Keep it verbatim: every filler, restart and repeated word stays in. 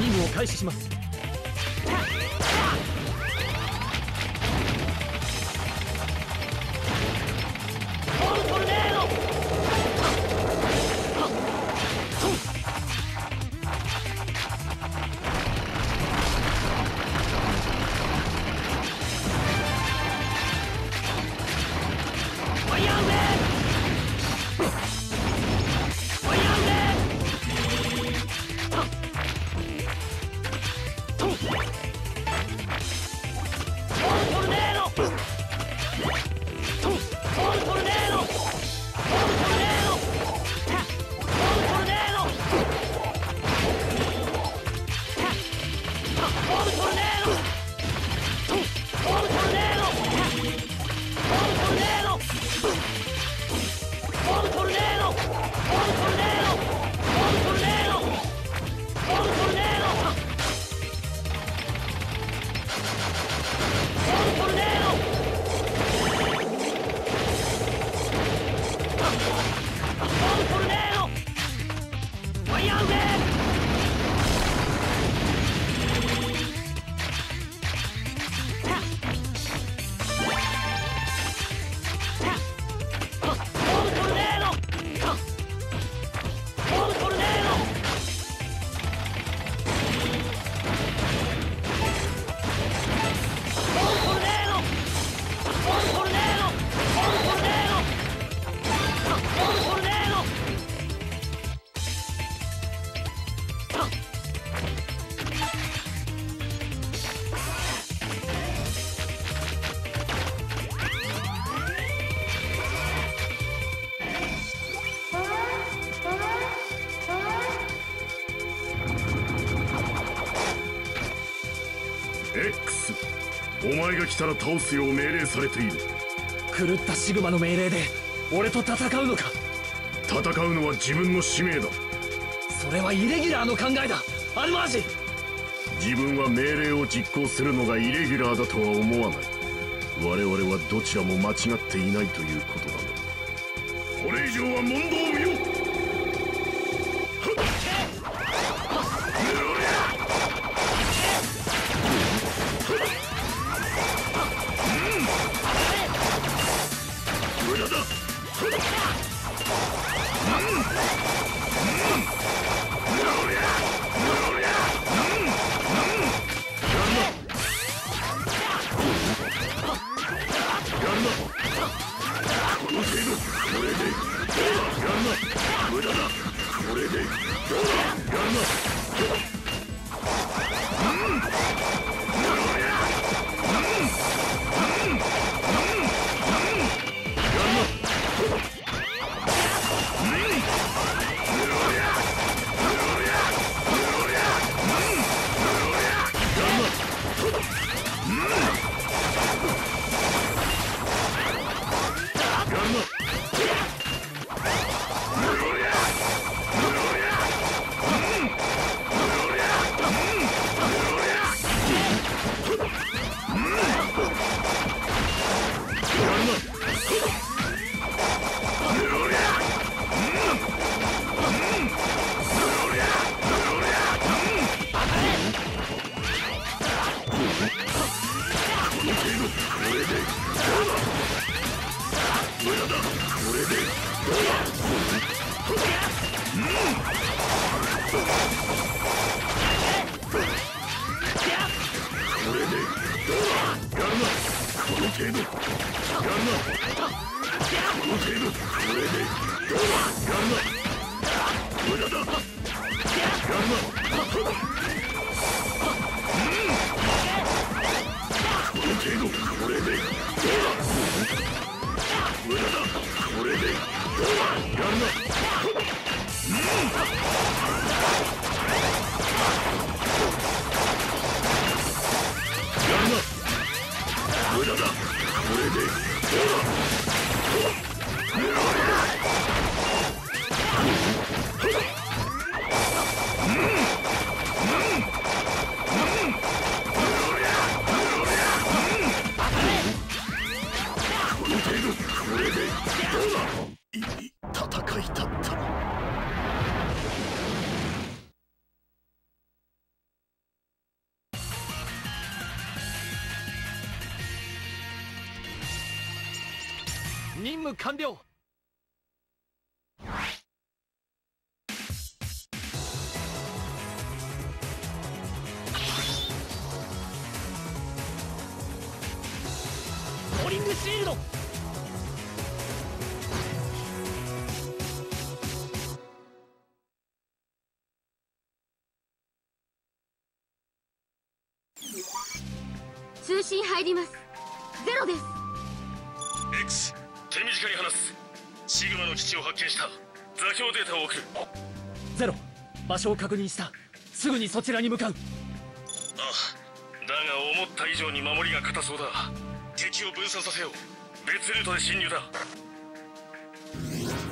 任務を開始します。 X、お前が来たら倒すよう命令されている。 狂ったシグマの命令で俺と戦うのか。 戦うのは自分の使命だ。 それはイレギュラーの考えだ、アルマージ。 自分は命令を実行するのがイレギュラーだとは思わない。我々はどちらも間違っていないということだな。これ以上は問答を見よ。無駄だ。 任務完了。コーリングシールド。 通信入ります。ゼロです。 X、 手短に話す。シグマの基地を発見した。座標データを送る。 ゼロ、場所を確認した。すぐにそちらに向かう。 ああ、だが思った以上に守りが硬そうだ。敵を分散させよう。別ルートで侵入だ。